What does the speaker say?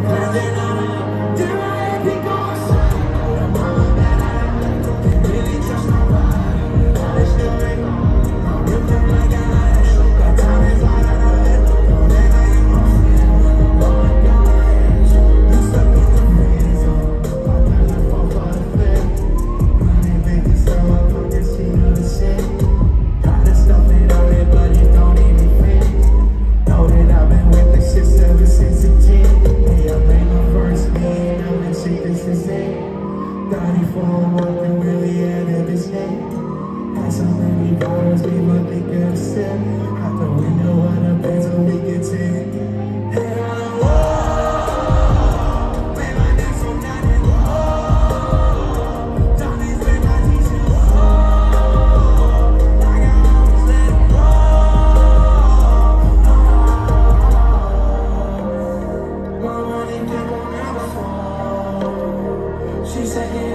bottles, we might be good sip. Out the window on the bed so we can take. Head on the wall, lay my neck so nothing. Johnny's with my t-shirt. Like I always let it roll. My money people never fall. She said,